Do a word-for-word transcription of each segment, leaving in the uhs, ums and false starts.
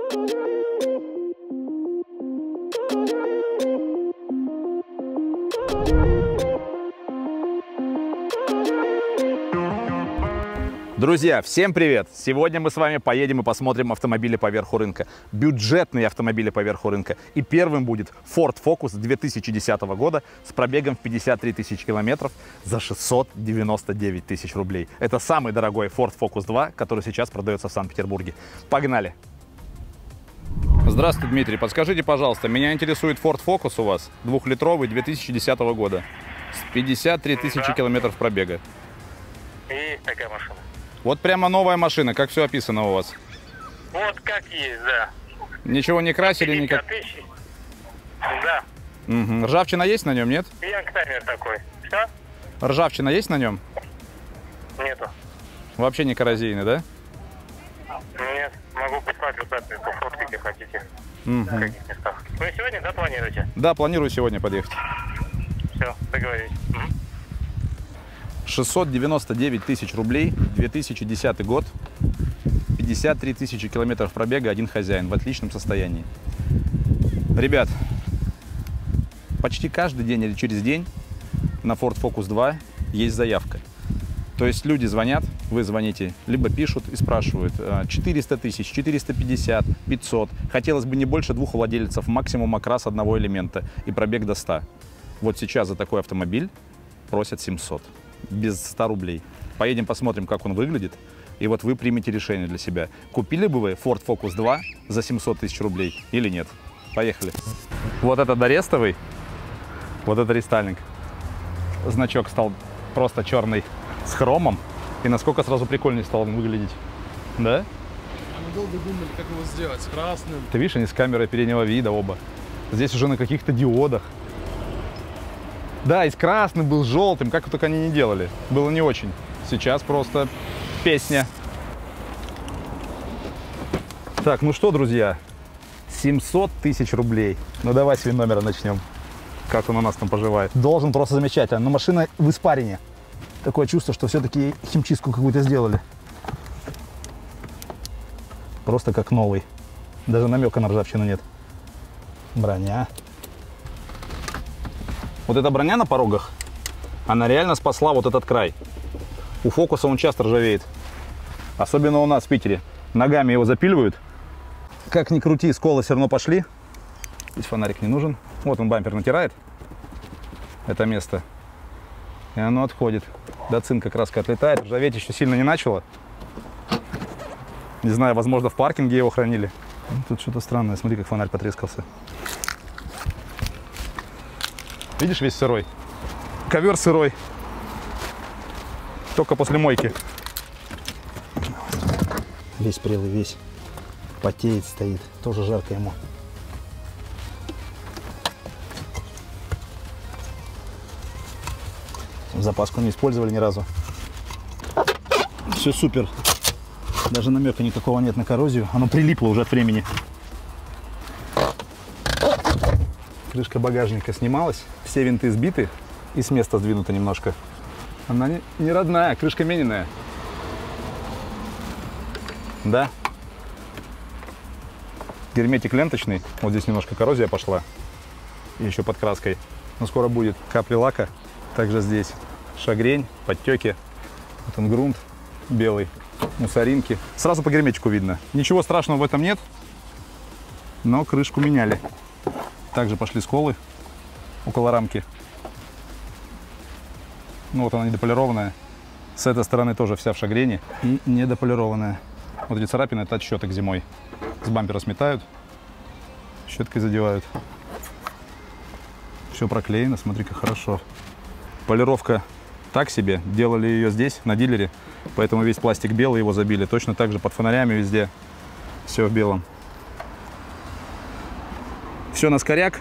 Друзья, всем привет! Сегодня мы с вами поедем и посмотрим автомобили по верху рынка. Бюджетные автомобили по верху рынка. И первым будет Ford Focus две тысячи десятого года с пробегом в пятьдесят три тысячи километров за шестьсот девяносто девять тысяч рублей. Это самый дорогой Ford Focus два, который сейчас продается в Санкт-Петербурге. Погнали! Здравствуйте, Дмитрий. Подскажите, пожалуйста, меня интересует Ford Focus у вас, двухлитровый, две тысячи десятого года, с пятьдесят три тысячи километров пробега. Есть такая машина. Вот прямо новая машина, как все описано у вас? Вот как есть, да. Ничего не красили, никак? Тысяч. Да. Угу. Ржавчина есть на нем, нет? Янгтаймер такой. Что? Ржавчина есть на нем? Нету. Вообще не коррозийный, да? Нет. Могу послать вот это, по фотке, если хотите. Угу. В каких местах. Вы сегодня, да, планируете? Да, планирую сегодня подъехать. Все, договорились. Угу. шестьсот девяносто девять тысяч рублей, две тысячи десятый год, пятьдесят три тысячи километров пробега, один хозяин, в отличном состоянии. Ребят, почти каждый день или через день на Ford Focus два есть заявка. То есть люди звонят, вы звоните, либо пишут и спрашивают четыреста тысяч, четыреста пятьдесят, пятьсот. Хотелось бы не больше двух владельцев, максимум окрас одного элемента и пробег до ста. Вот сейчас за такой автомобиль просят семьсот. Без ста рублей. Поедем посмотрим, как он выглядит. И вот вы примете решение для себя. Купили бы вы Ford Focus два за семьсот тысяч рублей или нет? Поехали. Вот это дорестовый. Вот это рестайлинг. Значок стал просто черный с хромом. И насколько сразу прикольнее стал он выглядеть. Да? Мы долго думали, как его сделать. С красным. Ты видишь, они с камерой переднего вида оба. Здесь уже на каких-то диодах. Да, и с красным был, с желтым, как только они не делали. Было не очень. Сейчас просто песня. Так, ну что, друзья, семьсот тысяч рублей. Ну давай с номера начнем. Как он у нас там поживает. Должен просто замечательно. Но машина в испарине. Такое чувство, что все-таки химчистку какую-то сделали. Просто как новый. Даже намека на ржавчину нет. Броня. Вот эта броня на порогах, она реально спасла вот этот край. У Фокуса он часто ржавеет. Особенно у нас в Питере. Ногами его запиливают. Как ни крути, сколы все равно пошли. Здесь фонарик не нужен. Вот он, бампер натирает это место. И оно отходит. До цинка краска отлетает. Ржаветь еще сильно не начало. Не знаю, возможно, в паркинге его хранили. Тут что-то странное. Смотри, как фонарь потрескался. Видишь, весь сырой. Ковер сырой. Только после мойки. Весь прелый, весь потеет, стоит. Тоже жарко ему. Запаску не использовали ни разу. Все супер. Даже намека никакого нет на коррозию. Оно прилипло уже от времени. Крышка багажника снималась, все винты сбиты и с места сдвинута немножко. Она не, не родная, крышка мененная. Да. Герметик ленточный. Вот здесь немножко коррозия пошла. И еще под краской. Но скоро будет капли лака. Также здесь шагрень, подтеки. Вот он грунт белый, мусоринки. Сразу по герметику видно. Ничего страшного в этом нет, но крышку меняли. Также пошли сколы около рамки. Ну вот она недополированная. С этой стороны тоже вся в шагрене и недополированная. Вот эти царапины — это от щеток зимой. С бампера сметают, щеткой задевают. Все проклеено, смотри, как хорошо. Полировка так себе. Делали ее здесь, на дилере. Поэтому весь пластик белый, его забили. Точно так же под фонарями везде. Все в белом. Все на скоряк.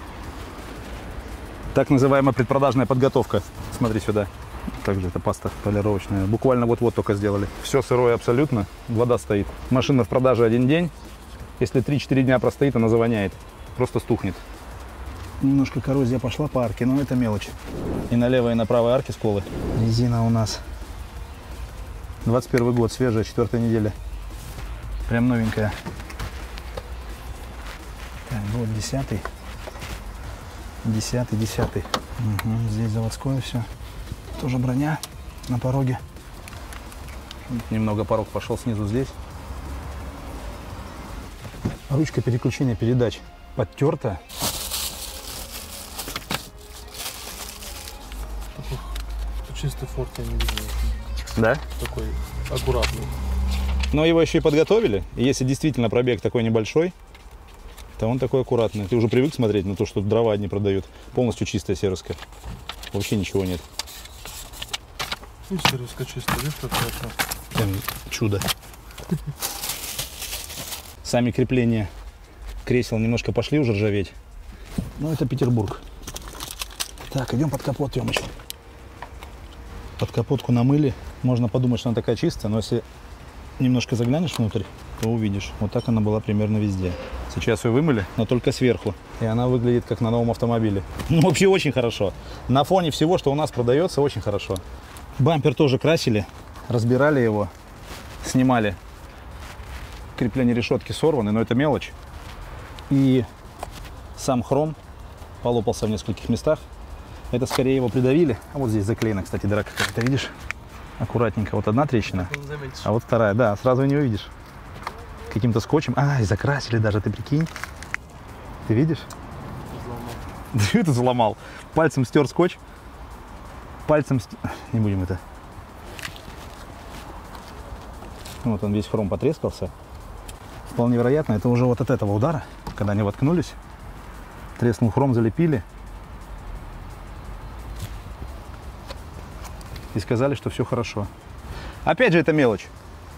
Так называемая предпродажная подготовка. Смотри сюда. Также это паста полировочная. Буквально вот-вот только сделали. Все сырое абсолютно. Вода стоит. Машина в продаже один день. Если три-четыре дня простоит, она завоняет. Просто стухнет. Немножко коррозия пошла по арке, но это мелочь. И на левой, и на правой арке сколы. Резина у нас двадцать первый год, свежая, четвертая неделя. Прям новенькая. Так, вот десятый. Десятый, десятый. Угу, здесь заводское все. Тоже броня на пороге. Немного порог пошел снизу здесь. Ручка переключения передач подтерта. Чистый форт я не видел. Да? Такой аккуратный. Но его еще и подготовили. И если действительно пробег такой небольшой, то он такой аккуратный. Ты уже привык смотреть на то, что дрова одни продают. Полностью чистая сервиска. Вообще ничего нет. Ну, сервиска чистая, видишь, как хорошо. Прям чудо. Сами крепления кресел немножко пошли уже ржаветь. Но это Петербург. Так, идем под капот, Тёмыч. Под капотку намыли. Можно подумать, что она такая чистая, но если немножко заглянешь внутрь, то увидишь. Вот так она была примерно везде. Сейчас ее вымыли, но только сверху. И она выглядит как на новом автомобиле. Ну, вообще очень хорошо. На фоне всего, что у нас продается, очень хорошо. Бампер тоже красили, разбирали его, снимали. Крепление решетки сорваны, но это мелочь. И сам хром полопался в нескольких местах. Это скорее его придавили. А вот здесь заклеена, кстати, дыра какая-то, видишь? Аккуратненько. Вот одна трещина, а вот вторая. Да, сразу не увидишь. Каким-то скотчем. А, и закрасили даже, ты прикинь. Ты видишь? Взломал. Ты это взломал? Пальцем стер скотч. Пальцем... Ст... Не будем это. Вот он весь хром потрескался. Вполне вероятно, это уже вот от этого удара, когда они воткнулись. Треснул хром, залепили. И сказали, что все хорошо. Опять же, это мелочь.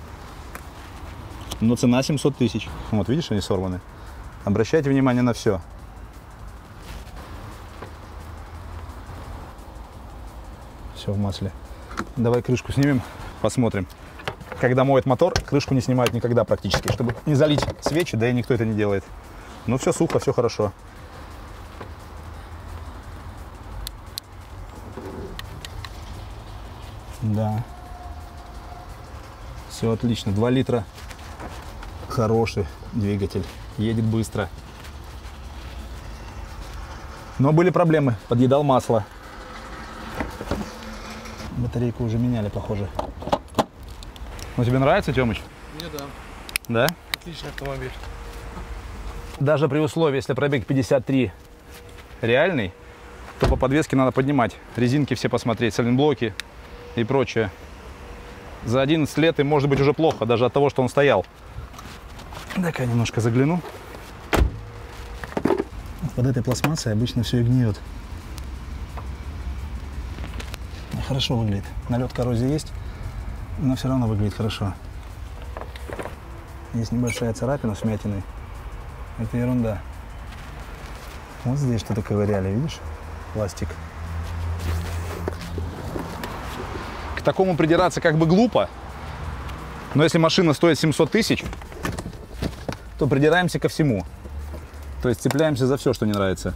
Но цена семьсот тысяч. Вот, видишь, они сорваны. Обращайте внимание на все. Все в масле. Давай крышку снимем, посмотрим. Когда моют мотор, крышку не снимают никогда практически, чтобы не залить свечи, да и никто это не делает. Но все сухо, все хорошо. Да. Все отлично. два литра. Хороший двигатель. Едет быстро. Но были проблемы. Подъедал масло. Батарейку уже меняли, похоже. Ну, тебе нравится, Тёмыч? Мне да. Да? Отличный автомобиль. Даже при условии, если пробег пятьдесят три реальный, то по подвеске надо поднимать. Резинки все посмотреть, сайлентблоки и прочее. За одиннадцать лет им может быть уже плохо, даже от того, что он стоял. Дай-ка я немножко загляну. Под этой пластмассой обычно все и гниет. Хорошо выглядит. Налет коррозии есть, но все равно выглядит хорошо. Есть небольшая царапина с вмятиной. Это ерунда. Вот здесь что-то ковыряли, видишь? Пластик. К такому придираться как бы глупо. Но если машина стоит семьсот тысяч, то придираемся ко всему. То есть цепляемся за все, что не нравится.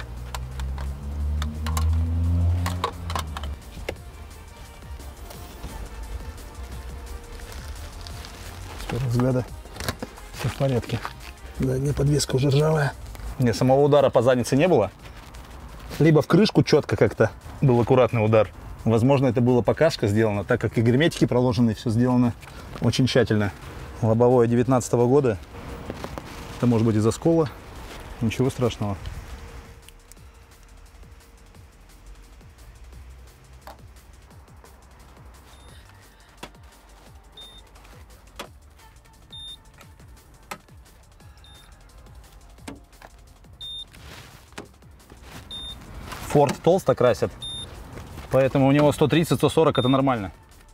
С первого взгляда все в порядке. Задняя подвеска уже ржавая. Не, самого удара по заднице не было. Либо в крышку четко как-то был аккуратный удар. Возможно, это было показка сделано, так как и герметики проложены, все сделано очень тщательно. Лобовое девятнадцатого года. Это может быть из-за скола. Ничего страшного. Форд толсто красят, поэтому у него сто тридцать — сто сорок это нормально.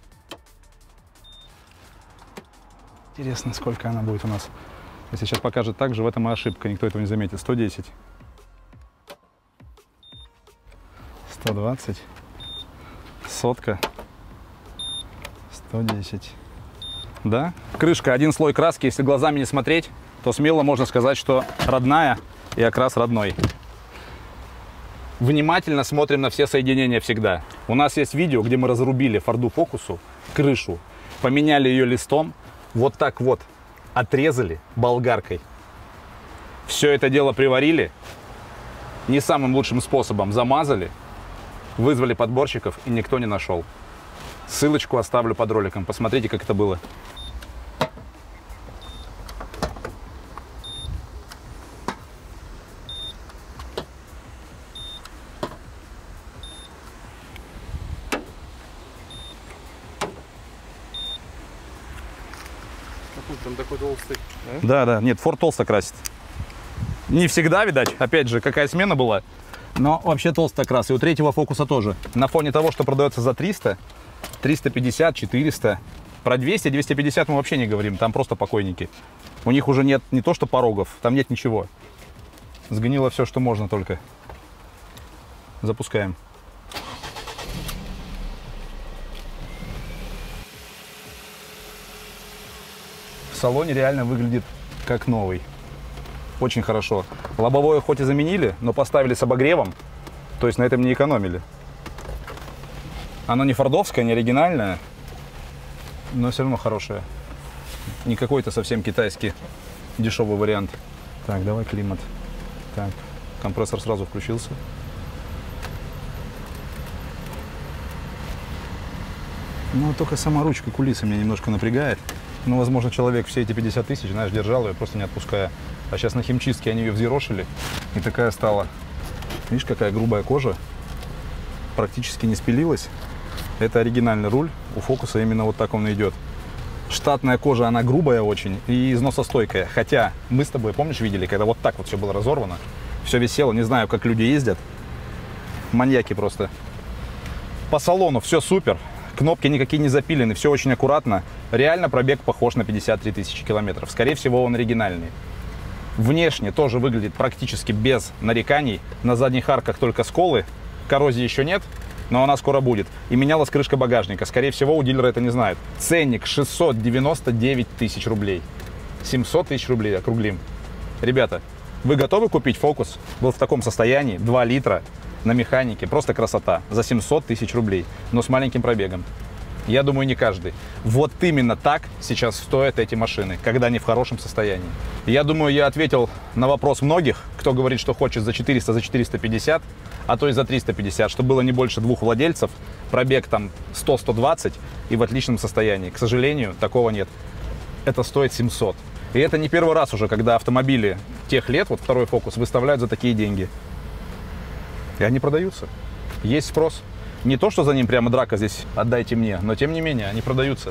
Интересно, сколько она будет у нас. Если сейчас покажет так же, в этом и ошибка, никто этого не заметит. сто десять. сто двадцать. Сотка. сто десять. Да? Крышка, один слой краски, если глазами не смотреть, то смело можно сказать, что родная и окрас родной. Внимательно смотрим на все соединения всегда. У нас есть видео, где мы разрубили Форду Фокусу крышу, поменяли ее листом, вот так вот отрезали болгаркой. Все это дело приварили, не самым лучшим способом замазали, вызвали подборщиков, и никто не нашел. Ссылочку оставлю под роликом. Посмотрите, как это было. Там такой толстый. Да, да, нет, Форд толсто красит. Не всегда, видать, опять же, какая смена была. Но вообще толсто крас. И у третьего фокуса тоже. На фоне того, что продается за триста, триста пятьдесят, четыреста. Про двести, двести пятьдесят мы вообще не говорим. Там просто покойники. У них уже нет не то что порогов, там нет ничего. Сгнило все, что можно только. Запускаем. В салоне реально выглядит как новый. Очень хорошо. Лобовое хоть и заменили, но поставили с обогревом. То есть на этом не экономили. Оно не фордовское, не оригинальное, но все равно хорошее. Не какой-то совсем китайский дешевый вариант. Так, давай климат. Так, компрессор сразу включился. Ну, только сама ручка кулисы меня немножко напрягает. Ну, возможно, человек все эти пятьдесят тысяч, знаешь, держал ее, просто не отпуская. А сейчас на химчистке они ее взъерошили, и такая стала. Видишь, какая грубая кожа. Практически не спилилась. Это оригинальный руль. У Фокуса именно вот так он и идет. Штатная кожа, она грубая очень и износостойкая. Хотя мы с тобой, помнишь, видели, когда вот так вот все было разорвано. Все висело, не знаю, как люди ездят. Маньяки просто. По салону все супер. Кнопки никакие не запилены, все очень аккуратно. Реально пробег похож на пятьдесят три тысячи километров. Скорее всего, он оригинальный. Внешне тоже выглядит практически без нареканий. На задних арках только сколы. Коррозии еще нет, но она скоро будет. И менялась крышка багажника. Скорее всего, у дилера это не знают. Ценник шестьсот девяносто девять тысяч рублей. семьсот тысяч рублей округлим. Ребята, вы готовы купить Фокус? Был в таком состоянии, два литра. На механике, просто красота, за семьсот тысяч рублей, но с маленьким пробегом. Я думаю, не каждый. Вот именно так сейчас стоят эти машины, когда они в хорошем состоянии. Я думаю, я ответил на вопрос многих, кто говорит, что хочет за четыреста, за четыреста пятьдесят, а то и за триста пятьдесят, чтобы было не больше двух владельцев, пробег там сто — сто двадцать и в отличном состоянии. К сожалению, такого нет. Это стоит семьсот. И это не первый раз уже, когда автомобили тех лет, вот второй Фокус, выставляют за такие деньги. И они продаются. Есть спрос. Не то, что за ним прямо драка здесь, отдайте мне, но тем не менее, они продаются.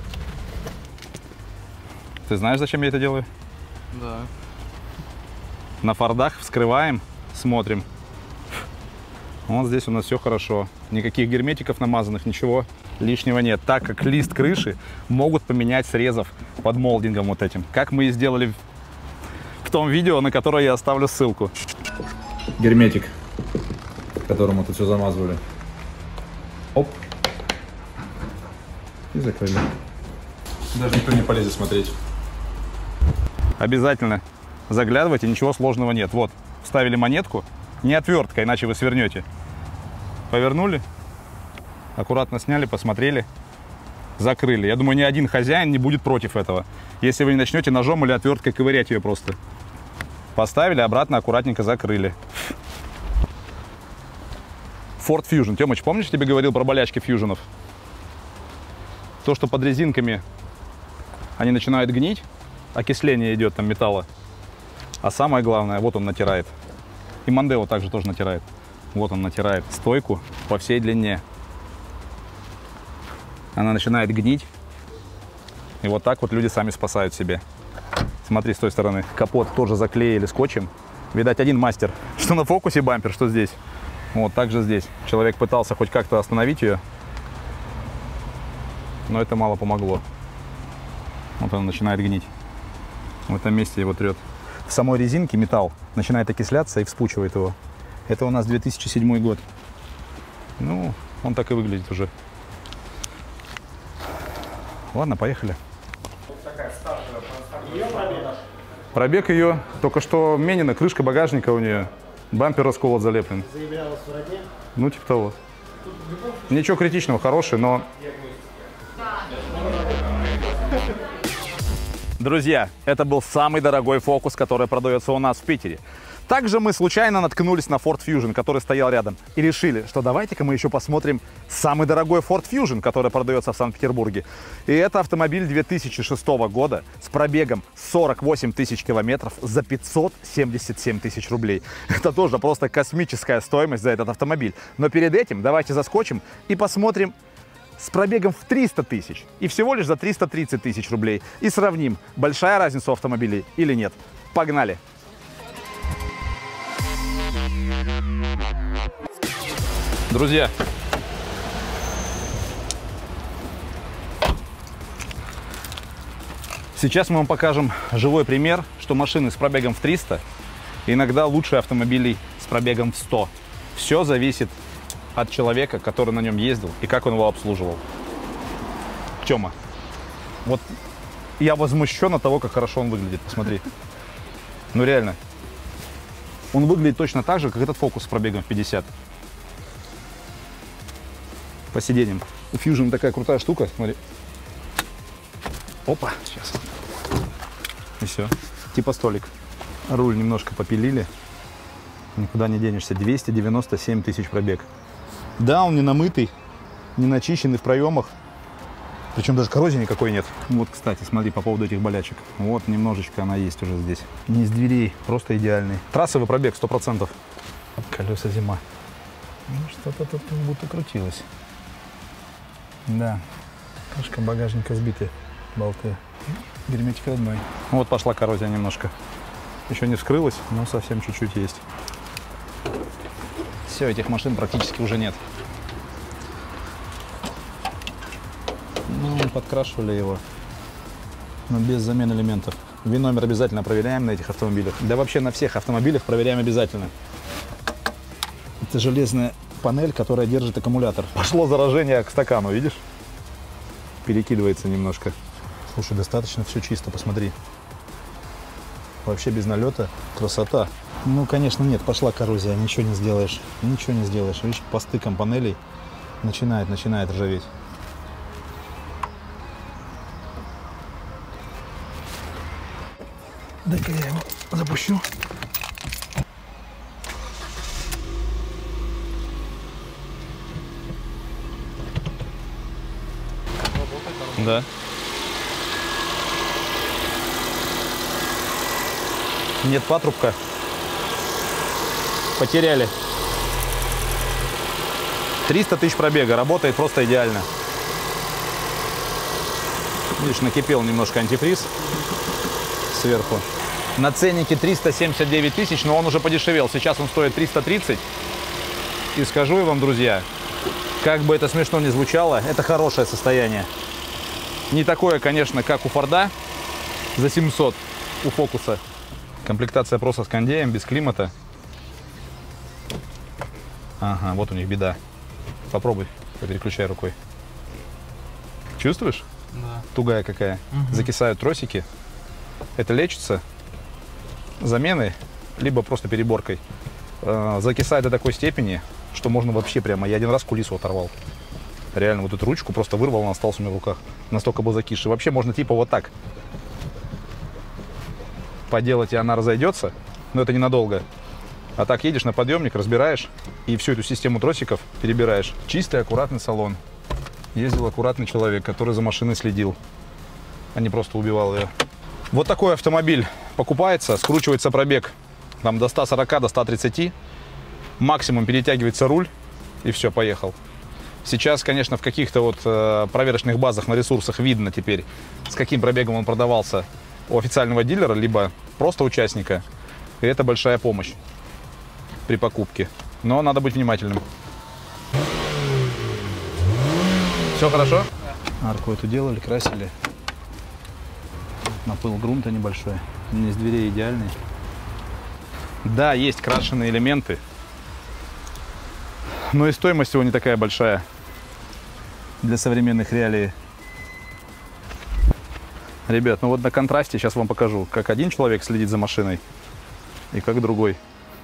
Ты знаешь, зачем я это делаю? Да. На Фордах вскрываем, смотрим. Вот здесь у нас все хорошо. Никаких герметиков намазанных, ничего лишнего нет. Так как лист крыши могут поменять срезов под молдингом вот этим. Как мы и сделали в том видео, на которое я оставлю ссылку. Герметик, которым мы тут все замазывали. Оп. И закрыли. Даже никто не полезет смотреть. Обязательно заглядывайте, ничего сложного нет. Вот, вставили монетку, не отвертка, иначе вы свернете. Повернули, аккуратно сняли, посмотрели, закрыли. Я думаю, ни один хозяин не будет против этого, если вы не начнете ножом или отверткой ковырять ее просто. Поставили, обратно аккуратненько закрыли. Ford Fusion. Тёмыч, помнишь, я тебе говорил про болячки фьюженов? То, что под резинками они начинают гнить, окисление идет там металла. А самое главное, вот он натирает. И Мондео также тоже натирает. Вот он натирает стойку по всей длине. Она начинает гнить. И вот так вот люди сами спасают себе. Смотри, с той стороны. Капот тоже заклеили скотчем. Видать, один мастер. Что на Фокусе бампер, что здесь. Вот, также здесь. Человек пытался хоть как-то остановить ее, но это мало помогло. Вот она начинает гнить. В этом месте его трет. В самой резинке металл начинает окисляться и вспучивает его. Это у нас две тысячи седьмой год. Ну, он так и выглядит уже. Ладно, поехали. Пробег ее только что менена, крышка багажника у нее. Бампер расколот, залеплен. Заявлялась в роде? Ну, типа того. Ничего критичного, хороший, но... Друзья, это был самый дорогой Focus, который продается у нас в Питере. Также мы случайно наткнулись на Ford Fusion, который стоял рядом, и решили, что давайте-ка мы еще посмотрим самый дорогой Ford Fusion, который продается в Санкт-Петербурге. И это автомобиль две тысячи шестого года с пробегом сорок восемь тысяч километров за пятьсот семьдесят семь тысяч рублей. Это тоже просто космическая стоимость за этот автомобиль. Но перед этим давайте заскочим и посмотрим с пробегом в триста тысяч и всего лишь за триста тридцать тысяч рублей. И сравним, большая разница у автомобилей или нет. Погнали! Друзья, сейчас мы вам покажем живой пример, что машины с пробегом в триста иногда лучше автомобилей с пробегом в сто. Все зависит от человека, который на нем ездил и как он его обслуживал. Тёма, вот я возмущен от того, как хорошо он выглядит, посмотри. Ну реально. Он выглядит точно так же, как этот Focus с пробегом в пятьдесят. По сиденьям. У Fusion такая крутая штука, смотри. Опа, сейчас. И все. Типа столик. Руль немножко попилили. Никуда не денешься. двести девяносто семь тысяч пробег. Да, он не намытый, не начищенный в проемах. Причем даже коррозии никакой нет. Вот, кстати, смотри, по поводу этих болячек. Вот, немножечко она есть уже здесь. Не из дверей, просто идеальный. Трассовый пробег сто процентов. Колеса зима. Ну, что-то тут как будто крутилось. Да, крышка багажника сбиты, болты. Герметик родной. Вот пошла коррозия немножко. Еще не вскрылась, но совсем чуть-чуть есть. Все, этих машин практически уже нет. Ну, подкрашивали его, но без замены элементов. ВИН-номер обязательно проверяем на этих автомобилях. Да вообще на всех автомобилях проверяем обязательно. Это железная панель, которая держит аккумулятор. Пошло заражение к стакану, видишь? Перекидывается немножко. Слушай, достаточно все чисто, посмотри. Вообще без налета. Красота. Ну, конечно, нет, пошла коррозия, ничего не сделаешь. Ничего не сделаешь. Видишь, по стыкам панелей начинает, начинает ржаветь. Дай-ка я его запущу. Да. Нет патрубка. Потеряли. триста тысяч пробега. Работает просто идеально. Видишь, накипел немножко антифриз сверху. На ценнике триста семьдесят девять тысяч, но он уже подешевел. Сейчас он стоит триста тридцать. И скажу я вам, друзья, как бы это смешно ни звучало, это хорошее состояние. Не такое, конечно, как у Форда за семьсот у Фокуса. Комплектация просто с кондеем, без климата. Ага, вот у них беда. Попробуй, переключай рукой. Чувствуешь? Да. Тугая какая. Угу. Закисают тросики. Это лечится заменой, либо просто переборкой. Закисает до такой степени, что можно вообще прямо... Я один раз кулису оторвал. Реально, вот эту ручку просто вырвал, она осталась у меня в руках. Настолько был закисший. Вообще можно типа вот так поделать, и она разойдется. Но это ненадолго. А так едешь на подъемник, разбираешь, и всю эту систему тросиков перебираешь. Чистый, аккуратный салон. Ездил аккуратный человек, который за машиной следил, а не просто убивал ее. Вот такой автомобиль покупается, скручивается пробег там до ста сорока, до ста тридцати. Максимум перетягивается руль, и все, поехал. Сейчас, конечно, в каких-то вот э, проверочных базах на ресурсах видно теперь, с каким пробегом он продавался у официального дилера, либо просто участника. И это большая помощь при покупке. Но надо быть внимательным. Все хорошо? Арку эту делали, красили. Напыл грунта небольшой. Из дверей идеальный. Да, есть крашеные элементы. Но и стоимость его не такая большая для современных реалий. Ребят, ну вот на контрасте сейчас вам покажу, как один человек следит за машиной и как другой.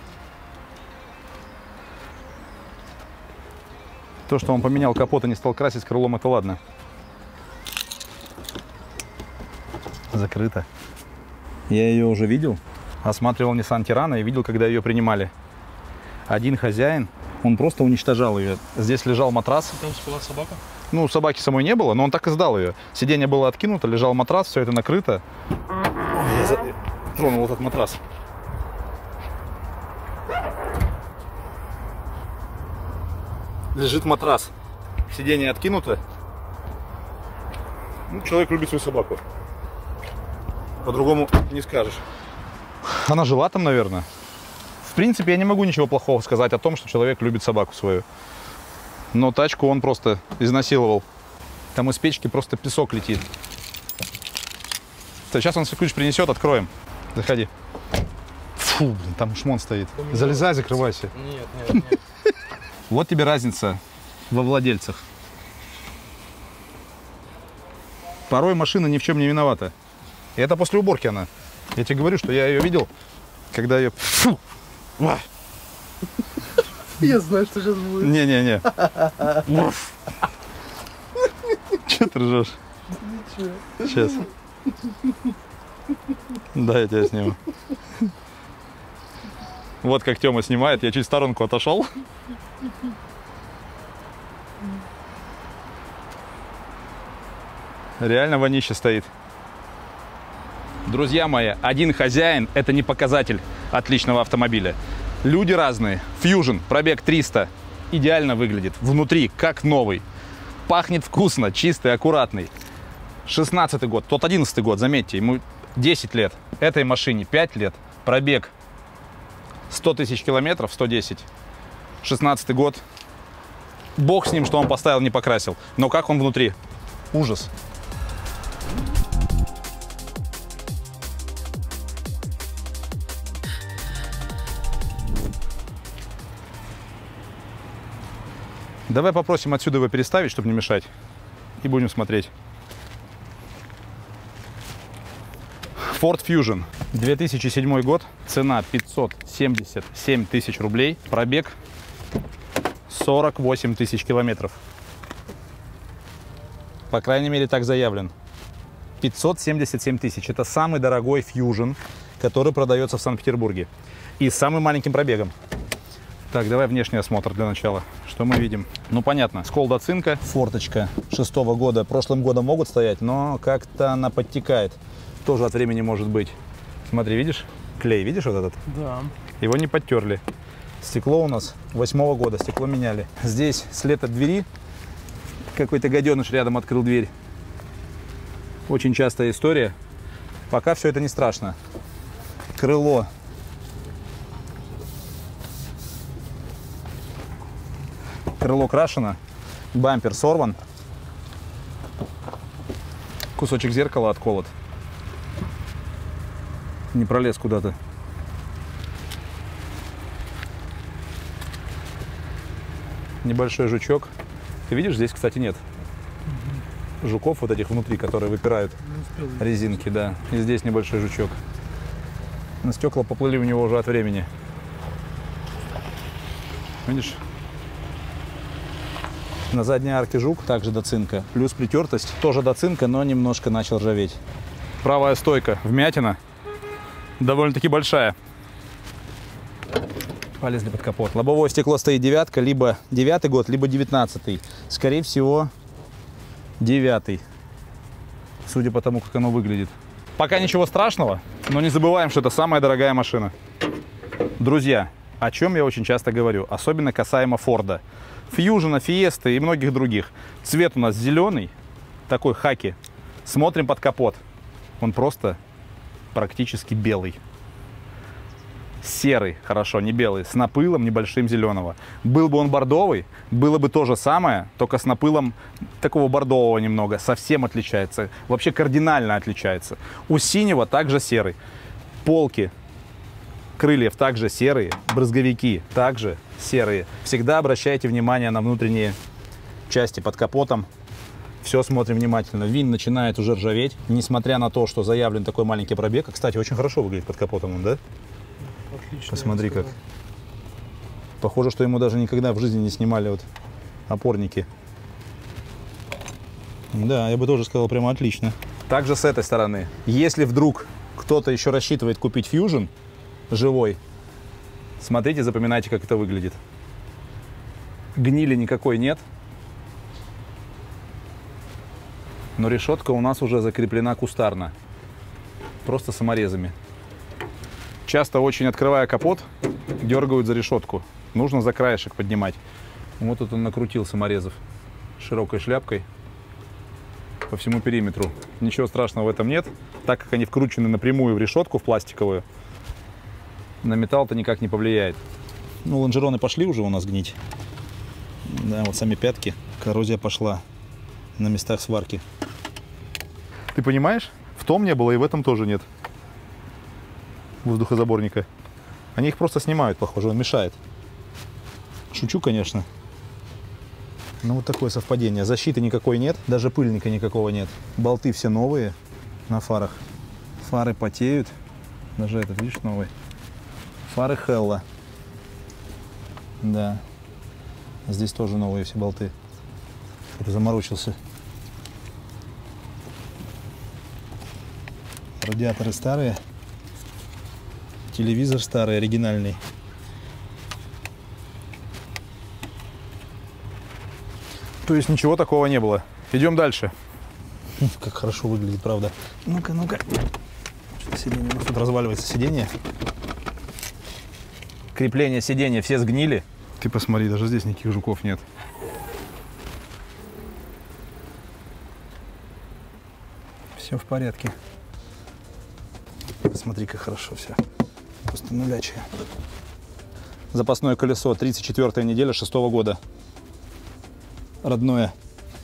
То, что он поменял капот и не стал красить крылом, это ладно. Закрыто. Я ее уже видел. Осматривал Nissan Terrano и видел, когда ее принимали. Один хозяин, он просто уничтожал ее. Здесь лежал матрас. Там спала собака? Ну, собаки самой не было, но он так и сдал ее. Сиденье было откинуто, лежал матрас, все это накрыто. Ой, я за... тронул этот матрас. Лежит матрас. Сиденье откинуто. Ну, человек любит свою собаку. По-другому не скажешь. Она жила там, наверное. В принципе, я не могу ничего плохого сказать о том, что человек любит собаку свою. Но тачку он просто изнасиловал. Там из печки просто песок летит. Сейчас он ключ принесет, откроем. Заходи. Фу, блин, там шмон стоит. Залезай, закрывайся. Нет, нет, нет. Вот тебе разница во владельцах. Порой машина ни в чем не виновата. И это после уборки она. Я тебе говорю, что я ее видел, когда ее... Фу! Я знаю, что сейчас будет. Не-не-не. Че ты ржешь? Ничего. Сейчас. Да, я тебя сниму. Вот как Тёма снимает. Я чуть в сторонку отошел. Реально вонище стоит. Друзья мои, один хозяин – это не показатель отличного автомобиля. Люди разные. Fusion, пробег триста. Идеально выглядит. Внутри, как новый. Пахнет вкусно, чистый, аккуратный. шестнадцатый год, тот одиннадцатый год, заметьте, ему десять лет. Этой машине пять лет. Пробег сто тысяч километров, сто десять. шестнадцатый год. Бог с ним, что он поставил, не покрасил. Но как он внутри? Ужас. Давай попросим отсюда его переставить, чтобы не мешать. И будем смотреть. Ford Fusion. две тысячи седьмой год. Цена пятьсот семьдесят семь тысяч рублей. Пробег сорок восемь тысяч километров. По крайней мере, так заявлен. пятьсот семьдесят семь тысяч. Это самый дорогой Fusion, который продается в Санкт-Петербурге. И с самым маленьким пробегом. Так, давай внешний осмотр для начала. Что мы видим? Ну, понятно, сколда цинка, форточка шестого года. Прошлым годом могут стоять, но как-то она подтекает. Тоже от времени может быть. Смотри, видишь? Клей, видишь вот этот? Да. Его не подтерли. Стекло у нас восьмого года, стекло меняли. Здесь след от двери. Какой-то гаденыш рядом открыл дверь. Очень частая история. Пока все это не страшно. Крыло. Крыло крашено, бампер сорван, кусочек зеркала отколот, не пролез куда-то. Небольшой жучок. Ты видишь, здесь, кстати, нет жуков вот этих внутри, которые выпирают резинки, да. И здесь небольшой жучок. Но стекла поплыли у него уже от времени. Видишь? На задней арке жук, также до цинка. Плюс притертость, тоже до цинка, но немножко начал ржаветь. Правая стойка, вмятина, довольно-таки большая. Полезли под капот. Лобовое стекло стоит девятка, либо девятый год, либо девятнадцатый. Скорее всего, девятый. Судя по тому, как оно выглядит. Пока ничего страшного, но не забываем, что это самая дорогая машина. Друзья, о чем я очень часто говорю, особенно касаемо Форда. Фьюжена, Фиесты и многих других. Цвет у нас зеленый, такой хаки. Смотрим под капот. Он просто практически белый. Серый, хорошо, не белый, с напылом небольшим зеленого. Был бы он бордовый, было бы то же самое, только с напылом такого бордового немного. Совсем отличается, вообще кардинально отличается. У синего также серый. Полки крыльев также серые, брызговики также серые. Всегда обращайте внимание на внутренние части под капотом. Все смотрим внимательно. Вин начинает уже ржаветь, несмотря на то, что заявлен такой маленький пробег. Кстати, очень хорошо выглядит под капотом он, да? Отлично. Посмотри как. Похоже, что ему даже никогда в жизни не снимали вот опорники. Да, я бы тоже сказал, прямо отлично. Также с этой стороны. Если вдруг кто-то еще рассчитывает купить Fusion живой, смотрите, запоминайте, как это выглядит. Гнили никакой нет. Но решетка у нас уже закреплена кустарно. Просто саморезами. Часто очень, открывая капот, дергают за решетку. Нужно за краешек поднимать. Вот тут он накрутил саморезов широкой шляпкой по всему периметру. Ничего страшного в этом нет, так как они вкручены напрямую в решетку, в пластиковую. На металл-то никак не повлияет. Ну, лонжероны пошли уже у нас гнить. Да, вот сами пятки. Коррозия пошла на местах сварки. Ты понимаешь? В том не было и в этом тоже нет воздухозаборника. Они их просто снимают, похоже, он мешает. Шучу, конечно. Ну, вот такое совпадение. Защиты никакой нет, даже пыльника никакого нет. Болты все новые на фарах. Фары потеют. Даже этот, видишь, новый. Фары Hella. Да. Здесь тоже новые все болты. Кто-то заморочился. Радиаторы старые. Телевизор старый, оригинальный. То есть ничего такого не было. Идем дальше. Как хорошо выглядит, правда. Ну-ка, ну-ка. Что-то сиденье у нас тут разваливается. Сиденье. Крепление сиденья все сгнили. Ты посмотри, даже здесь никаких жуков нет. Все в порядке. Посмотри, как хорошо все. Просто нулячие. Запасное колесо, тридцать четвёртая неделя шестого года. Родное.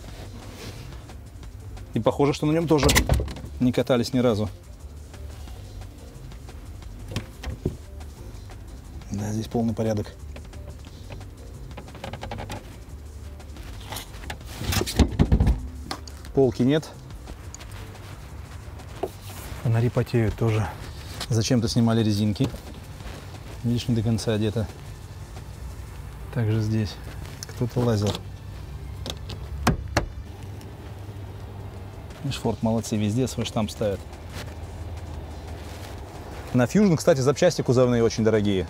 И похоже, что на нем тоже не катались ни разу. Да, здесь полный порядок. Полки нет. Фонари потеют тоже. Зачем-то снимали резинки. Видишь, не до конца одето. Также здесь кто-то лазил. Видишь, Ford молодцы, везде свой штамп ставят. На Fusion, кстати, запчасти кузовные очень дорогие.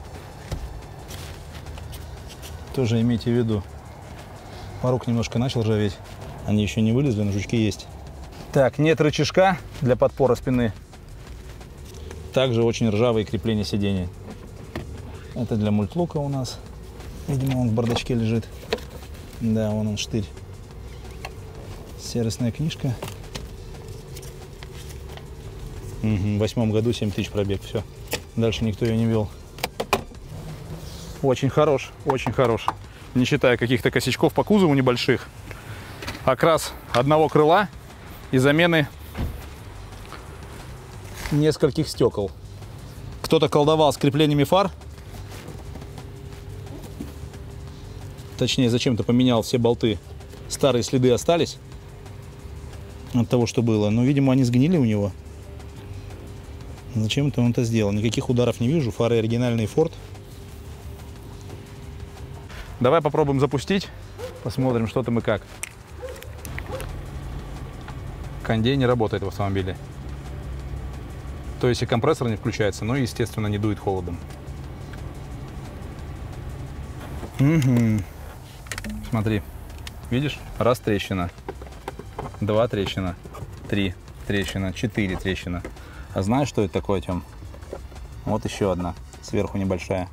Тоже имейте в виду. Порог немножко начал ржаветь. Они еще не вылезли, но жучки есть. Так, нет рычажка для подпора спины. Также очень ржавые крепления сидений. Это для мультлука у нас. Видимо, он в бардачке лежит. Да, вон он штырь. Сервисная книжка. Угу, в восьмом году семь тысяч пробег. Все. Дальше никто ее не вел. Очень хорош, очень хорош. Не считая каких-то косячков по кузову небольших. Окрас одного крыла и замены нескольких стекол. Кто-то колдовал с креплениями фар. Точнее, зачем-то поменял все болты. Старые следы остались от того, что было. Но, видимо, они сгнили у него. Зачем-то он это сделал. Никаких ударов не вижу. Фары оригинальные Ford. Давай попробуем запустить. Посмотрим, что там и как. Кондей не работает в автомобиле. То есть и компрессор не включается, но, естественно, не дует холодом. Угу. Смотри. Видишь? Раз трещина. Два трещина. Три трещина. Четыре трещина. А знаешь, что это такое, Тём? Вот еще одна. Сверху небольшая.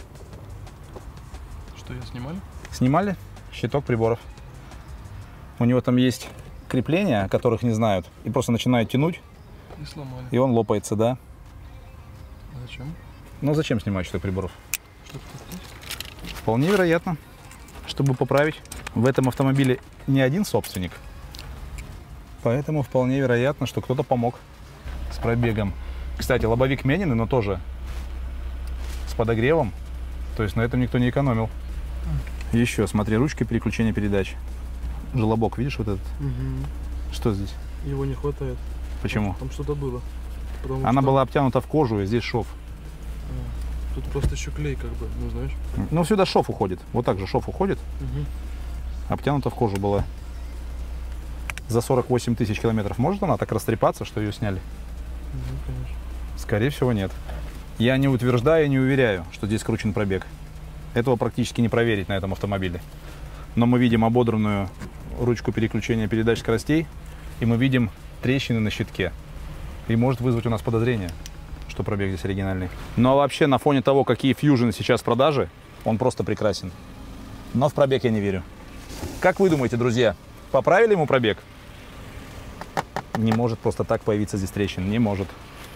Что, ее снимали? Снимали щиток приборов. У него там есть крепления, о которых не знают. И просто начинают тянуть. И сломали. И он лопается, да. А зачем? Ну зачем снимать щиток приборов? Чтобы купить? Вполне вероятно. Чтобы поправить. В этом автомобиле не один собственник. Поэтому вполне вероятно, что кто-то помог с пробегом. Кстати, лобовик Менины, но тоже с подогревом. То есть на этом никто не экономил. Еще, смотри, ручка переключения передач. Желобок, видишь вот этот? Угу. Что здесь? Его не хватает. Почему? Там что-то было. Потому Она что... была обтянута в кожу, и здесь шов. А, тут просто еще клей, как бы, ну знаешь. Ну, сюда шов уходит. Вот так же шов уходит. Угу. Обтянута в кожу была. За сорок восемь тысяч километров может она так растрепаться, что ее сняли? Ну, конечно. Скорее всего, нет. Я не утверждаю и не уверяю, что здесь кручен пробег. Этого практически не проверить на этом автомобиле. Но мы видим ободранную ручку переключения передач скоростей, и мы видим трещины на щитке. И может вызвать у нас подозрение, что пробег здесь оригинальный. Ну а вообще, на фоне того, какие фьюжены сейчас в продаже, он просто прекрасен. Но в пробег я не верю. Как вы думаете, друзья, поправили ему пробег? Не может просто так появиться здесь трещин. Не может.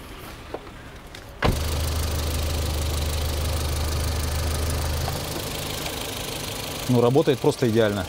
Ну, работает просто идеально.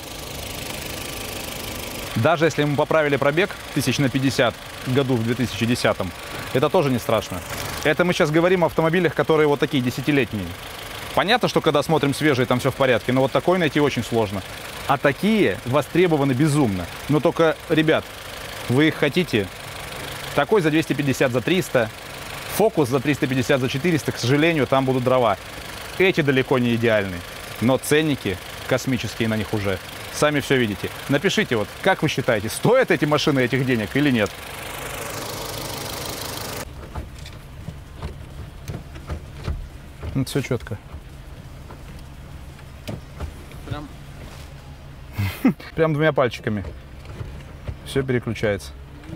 Даже если ему поправили пробег тысяч на пятьдесят году в две тысячи десятом, это тоже не страшно. Это мы сейчас говорим о автомобилях, которые вот такие десятилетние. Понятно, что когда смотрим свежие, там все в порядке, но вот такой найти очень сложно. А такие востребованы безумно. Но только, ребят, вы их хотите? Такой за двести пятьдесят, за триста. Фокус за триста пятьдесят, за четыреста, к сожалению, там будут дрова. Эти далеко не идеальны. Но ценники космические на них уже. Сами все видите. Напишите, вот, как вы считаете, стоят эти машины этих денег или нет? Ну, все четко. Прям. Прям двумя пальчиками. Все переключается.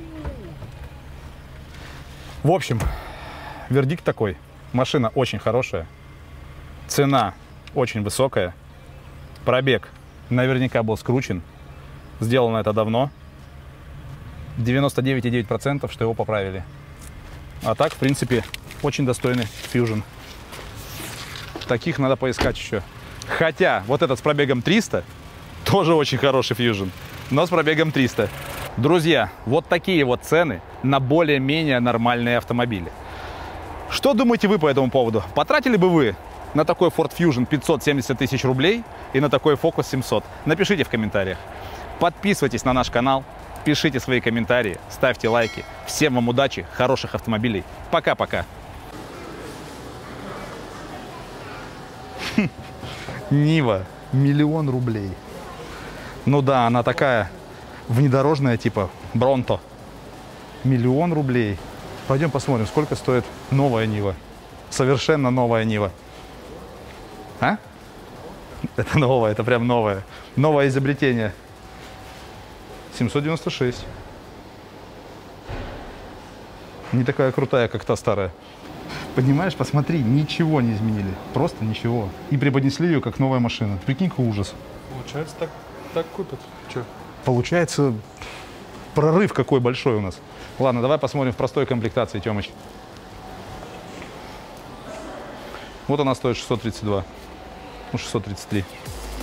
В общем, вердикт такой. Машина очень хорошая. Цена очень высокая. Пробег наверняка был скручен. Сделано это давно. девяносто девять и девять десятых процента, что его поправили. А так, в принципе, очень достойный Fusion. Таких надо поискать еще. Хотя, вот этот с пробегом триста, тоже очень хороший Fusion. Но с пробегом триста. Друзья, вот такие вот цены на более-менее нормальные автомобили. Что думаете вы по этому поводу? Потратили бы вы на такой Ford Fusion пятьсот семьдесят тысяч рублей и на такой Focus семьсот? Напишите в комментариях. Подписывайтесь на наш канал, пишите свои комментарии, ставьте лайки. Всем вам удачи, хороших автомобилей. Пока-пока. Нива. Миллион рублей. Ну да, она такая внедорожная, типа Бронто. Миллион рублей. Пойдем посмотрим, сколько стоит новая Нива. Совершенно новая Нива. А? Это новое, это прям новое. Новое изобретение. семьсот девяносто шесть. Не такая крутая, как та старая. Понимаешь, посмотри, ничего не изменили. Просто ничего. И преподнесли ее как новая машина. Прикинь, какой ужас. Получается, так, так купят. Че? Получается, прорыв какой большой у нас. Ладно, давай посмотрим в простой комплектации, Тёмыч. Вот она стоит шестьсот тридцать два. Ну, шестьсот тридцать три.